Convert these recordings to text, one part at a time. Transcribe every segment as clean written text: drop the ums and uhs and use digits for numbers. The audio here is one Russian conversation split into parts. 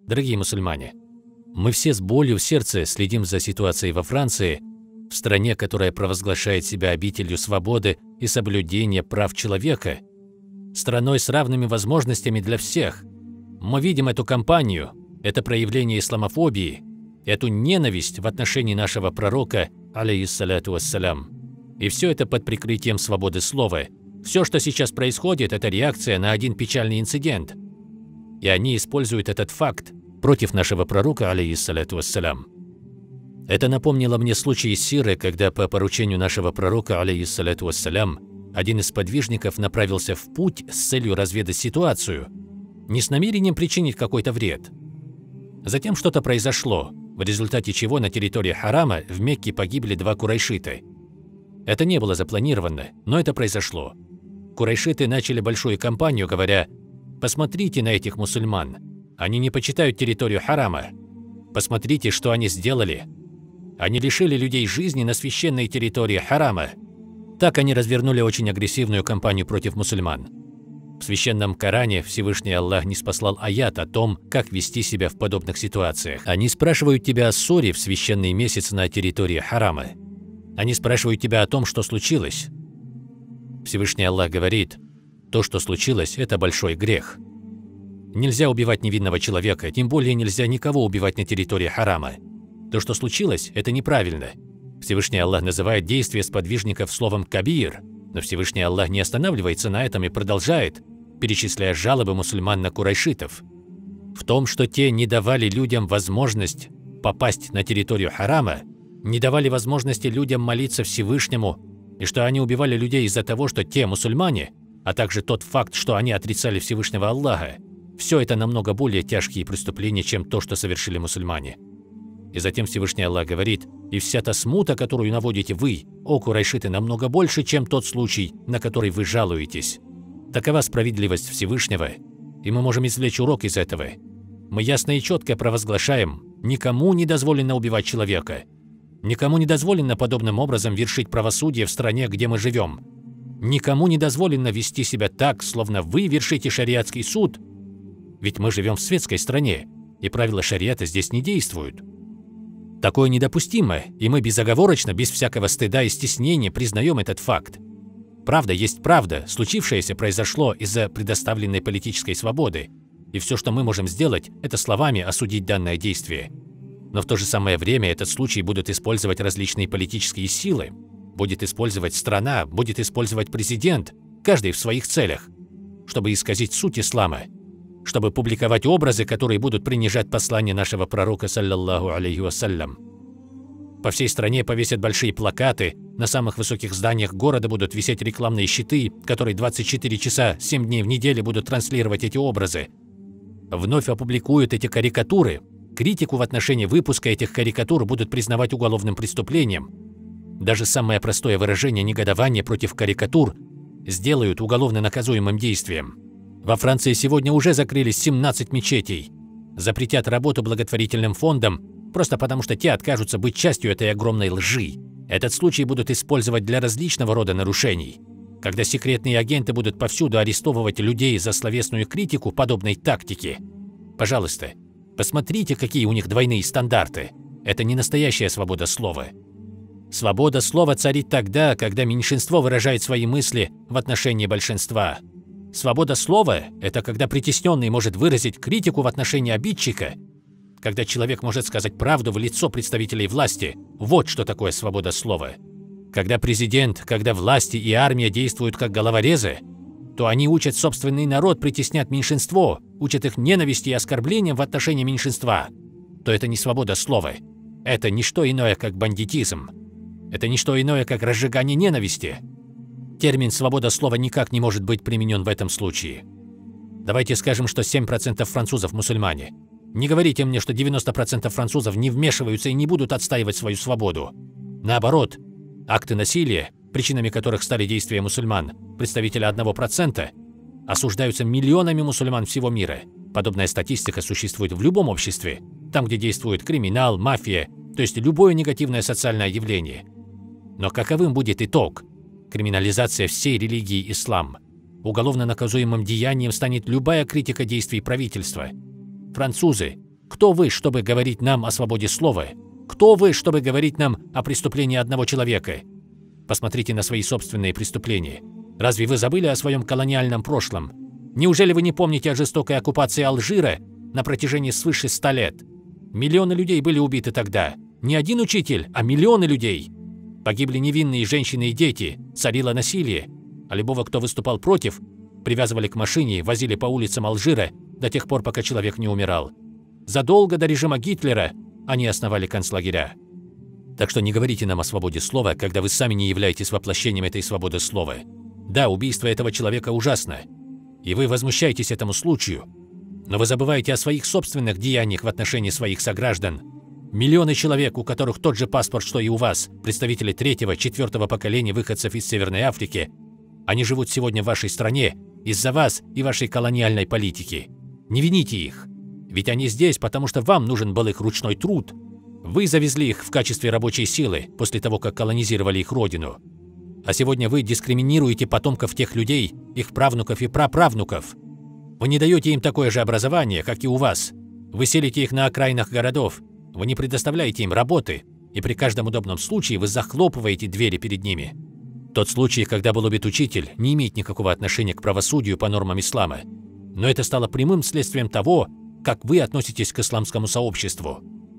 Дорогие мусульмане, мы все с болью в сердце следим за ситуацией во Франции, в стране, которая провозглашает себя обителью свободы и соблюдения прав человека, страной с равными возможностями для всех. Мы видим эту кампанию, это проявление исламофобии, эту ненависть в отношении нашего пророка, алейхиссалату вассалям. И все это под прикрытием свободы слова. Все, что сейчас происходит, это реакция на один печальный инцидент. И они используют этот факт против нашего пророка, алейхиссалату вассалям. Это напомнило мне случай из Сиры, когда по поручению нашего пророка, алейхиссалату вассалям, один из подвижников направился в путь с целью разведать ситуацию, не с намерением причинить какой-то вред. Затем что-то произошло, в результате чего на территории Харама в Мекке погибли 2 курайшита. Это не было запланировано, но это произошло. Курайшиты начали большую кампанию, говоря: «Посмотрите на этих мусульман, они не почитают территорию Харама. Посмотрите, что они сделали. Они лишили людей жизни на священной территории Харама». Так они развернули очень агрессивную кампанию против мусульман. В священном Коране Всевышний Аллах ниспослал аят о том, как вести себя в подобных ситуациях. Они спрашивают тебя о ссоре в священный месяц на территории Харама. Они спрашивают тебя о том, что случилось. Всевышний Аллах говорит: то, что случилось, это большой грех. Нельзя убивать невинного человека, тем более нельзя никого убивать на территории Харама. То, что случилось, это неправильно. Всевышний Аллах называет действия сподвижников словом «кабир», но Всевышний Аллах не останавливается на этом и продолжает, перечисляя жалобы мусульман на курайшитов. В том, что те не давали людям возможность попасть на территорию Харама, не давали возможности людям молиться Всевышнему, и что они убивали людей из-за того, что те мусульмане, а также тот факт, что они отрицали Всевышнего Аллаха, все это намного более тяжкие преступления, чем то, что совершили мусульмане. И затем Всевышний Аллах говорит: «И вся та смута, которую наводите вы, о курайшиты, намного больше, чем тот случай, на который вы жалуетесь». Такова справедливость Всевышнего, и мы можем извлечь урок из этого. Мы ясно и четко провозглашаем: никому не дозволено убивать человека. Никому не дозволено подобным образом вершить правосудие в стране, где мы живем. Никому не дозволено вести себя так, словно вы вершите шариатский суд. Ведь мы живем в светской стране, и правила шариата здесь не действуют. Такое недопустимо, и мы безоговорочно, без всякого стыда и стеснения признаем этот факт. Правда есть правда, случившееся произошло из-за предоставленной политической свободы, и все, что мы можем сделать, это словами осудить данное действие. Но в то же самое время этот случай будут использовать различные политические силы, будет использовать страна, будет использовать президент, каждый в своих целях, чтобы исказить суть ислама, чтобы публиковать образы, которые будут принижать послание нашего пророка, саллаллаху алейхи вассалям. По всей стране повесят большие плакаты, на самых высоких зданиях города будут висеть рекламные щиты, которые 24 часа, 7 дней в неделю будут транслировать эти образы. Вновь опубликуют эти карикатуры. Критику в отношении выпуска этих карикатур будут признавать уголовным преступлением. Даже самое простое выражение негодования против карикатур сделают уголовно наказуемым действием. Во Франции сегодня уже закрылись 17 мечетей. Запретят работу благотворительным фондам, просто потому что те откажутся быть частью этой огромной лжи. Этот случай будут использовать для различного рода нарушений. Когда секретные агенты будут повсюду арестовывать людей за словесную критику подобной тактики. Пожалуйста, посмотрите, какие у них двойные стандарты. Это не настоящая свобода слова. Свобода слова царит тогда, когда меньшинство выражает свои мысли в отношении большинства. Свобода слова – это когда притесненный может выразить критику в отношении обидчика, когда человек может сказать правду в лицо представителей власти. Вот что такое свобода слова. Когда президент, когда власти и армия действуют как головорезы, то они учат собственный народ притеснять меньшинство, учат их ненависти и оскорблениям в отношении меньшинства, то это не свобода слова. Это не что иное, как бандитизм. Это не что иное, как разжигание ненависти. Термин «свобода слова» никак не может быть применен в этом случае. Давайте скажем, что 7% французов мусульмане. Не говорите мне, что 90% французов не вмешиваются и не будут отстаивать свою свободу. Наоборот, акты насилия, причинами которых стали действия мусульман, представителя 1%, осуждаются миллионами мусульман всего мира. Подобная статистика существует в любом обществе, там, где действует криминал, мафия, то есть любое негативное социальное явление. Но каковым будет итог? Криминализация всей религии ислам. Уголовно наказуемым деянием станет любая критика действий правительства. Французы, Кто вы, чтобы говорить нам о свободе слова? Кто вы, чтобы говорить нам о преступлении одного человека? Посмотрите на свои собственные преступления. Разве вы забыли о своем колониальном прошлом? Неужели вы не помните о жестокой оккупации Алжира на протяжении свыше 100 лет? Миллионы людей были убиты тогда. Не один учитель, а миллионы людей. Погибли невинные женщины и дети, царило насилие. А любого, кто выступал против, привязывали к машине, возили по улицам Алжира до тех пор, пока человек не умирал. Задолго до режима Гитлера они основали концлагеря. Так что не говорите нам о свободе слова, когда вы сами не являетесь воплощением этой свободы слова. Да, убийство этого человека ужасно, и вы возмущаетесь этому случаю, но вы забываете о своих собственных деяниях в отношении своих сограждан. Миллионы человек, у которых тот же паспорт, что и у вас, представители 3-4 поколения выходцев из Северной Африки, они живут сегодня в вашей стране из-за вас и вашей колониальной политики. Не вините их, ведь они здесь, потому что вам нужен был их ручной труд. Вы завезли их в качестве рабочей силы после того, как колонизировали их родину. А сегодня вы дискриминируете потомков тех людей, их правнуков и праправнуков. Вы не даете им такое же образование, как и у вас. Вы селите их на окраинах городов. Вы не предоставляете им работы, и при каждом удобном случае вы захлопываете двери перед ними. Тот случай, когда был убит учитель, не имеет никакого отношения к правосудию по нормам ислама. Но это стало прямым следствием того, как вы относитесь к исламскому сообществу.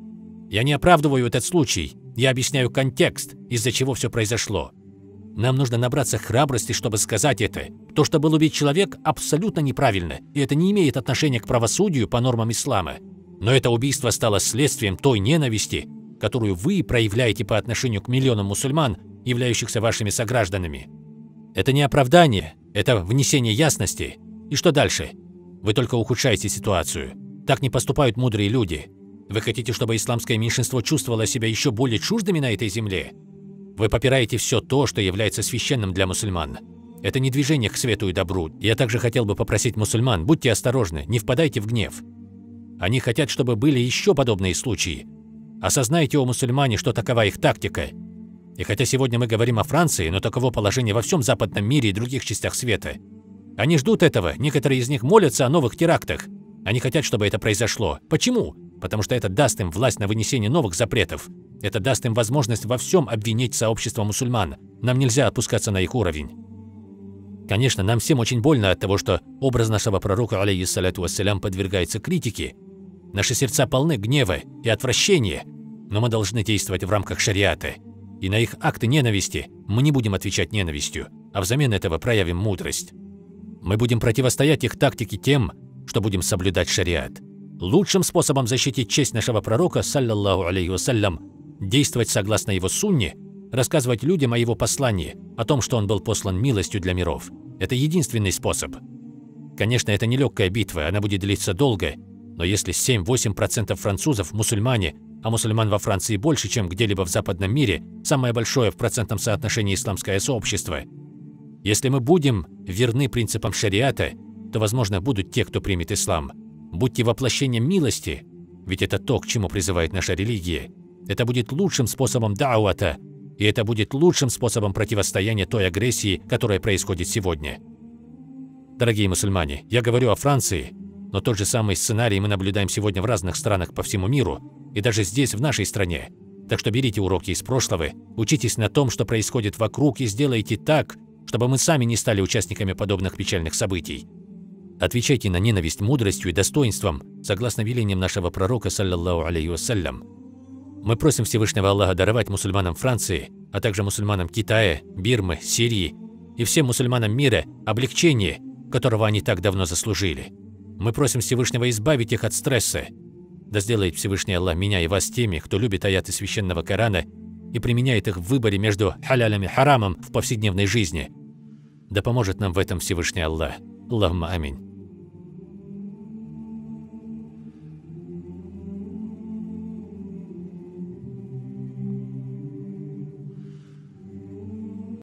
Я не оправдываю этот случай, я объясняю контекст, из-за чего все произошло. Нам нужно набраться храбрости, чтобы сказать это. То, что был убит человек, абсолютно неправильно, и это не имеет отношения к правосудию по нормам ислама. Но это убийство стало следствием той ненависти, которую вы проявляете по отношению к миллионам мусульман, являющихся вашими согражданами. Это не оправдание, это внесение ясности. И что дальше? Вы только ухудшаете ситуацию. Так не поступают мудрые люди. Вы хотите, чтобы исламское меньшинство чувствовало себя еще более чуждыми на этой земле? Вы попираете все то, что является священным для мусульман. Это не движение к свету и добру. Я также хотел бы попросить мусульман, будьте осторожны, не впадайте в гнев. Они хотят, чтобы были еще подобные случаи. Осознайте, о мусульмане, что такова их тактика. И хотя сегодня мы говорим о Франции, но таково положение во всем западном мире и других частях света. Они ждут этого, некоторые из них молятся о новых терактах. Они хотят, чтобы это произошло. Почему? Потому что это даст им власть на вынесение новых запретов. Это даст им возможность во всем обвинить сообщество мусульман. Нам нельзя опускаться на их уровень. Конечно, нам всем очень больно от того, что образ нашего пророка, алейхиссаляту вассалям, подвергается критике. Наши сердца полны гнева и отвращения, но мы должны действовать в рамках шариата. И на их акты ненависти мы не будем отвечать ненавистью, а взамен этого проявим мудрость. Мы будем противостоять их тактике тем, что будем соблюдать шариат. Лучшим способом защитить честь нашего пророка, саллаллаху алейхи вассалям, действовать согласно его сунне, рассказывать людям о его послании, о том, что он был послан милостью для миров. Это единственный способ. Конечно, это нелегкая битва, она будет длиться долго, но если 7-8% французов – мусульмане, а мусульман во Франции больше, чем где-либо в западном мире, самое большое в процентном соотношении исламское сообщество. Если мы будем верны принципам шариата, то, возможно, будут те, кто примет ислам. Будьте воплощением милости, ведь это то, к чему призывает наша религия. Это будет лучшим способом дауата, и это будет лучшим способом противостояния той агрессии, которая происходит сегодня. Дорогие мусульмане, я говорю о Франции, но тот же самый сценарий мы наблюдаем сегодня в разных странах по всему миру, и даже здесь, в нашей стране. Так что берите уроки из прошлого, учитесь на том, что происходит вокруг, и сделайте так, чтобы мы сами не стали участниками подобных печальных событий. Отвечайте на ненависть мудростью и достоинством, согласно велениям нашего пророка, саллаллаху алейхи вассалям. Мы просим Всевышнего Аллаха даровать мусульманам Франции, а также мусульманам Китая, Бирмы, Сирии и всем мусульманам мира облегчение, которого они так давно заслужили. Мы просим Всевышнего избавить их от стресса. Да сделает Всевышний Аллах меня и вас теми, кто любит аяты священного Корана и применяет их в выборе между халялем и харамом в повседневной жизни. Да поможет нам в этом Всевышний Аллах. Аллахумма аминь.